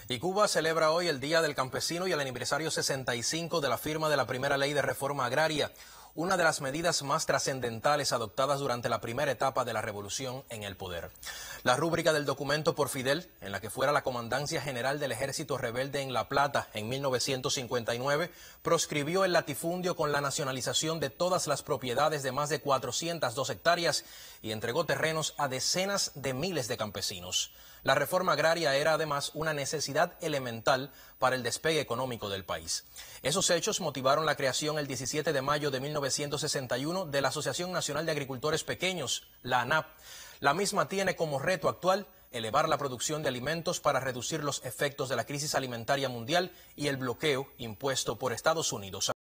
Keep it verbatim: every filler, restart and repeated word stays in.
Y Cuba celebra hoy el Día del Campesino y el aniversario sesenta y cinco de la firma de la primera ley de reforma agraria, una de las medidas más trascendentales adoptadas durante la primera etapa de la revolución en el poder. La rúbrica del documento por Fidel, en la que fuera la Comandancia General del Ejército Rebelde en La Plata en mil novecientos cincuenta y nueve, proscribió el latifundio con la nacionalización de todas las propiedades de más de cuatrocientas dos hectáreas y entregó terrenos a decenas de miles de campesinos. La reforma agraria era además una necesidad elemental para el despegue económico del país. Esos hechos motivaron la creación el diecisiete de mayo de mil novecientos sesenta y uno de la Asociación Nacional de Agricultores Pequeños, la ANAP. La misma tiene como reto actual elevar la producción de alimentos para reducir los efectos de la crisis alimentaria mundial y el bloqueo impuesto por Estados Unidos.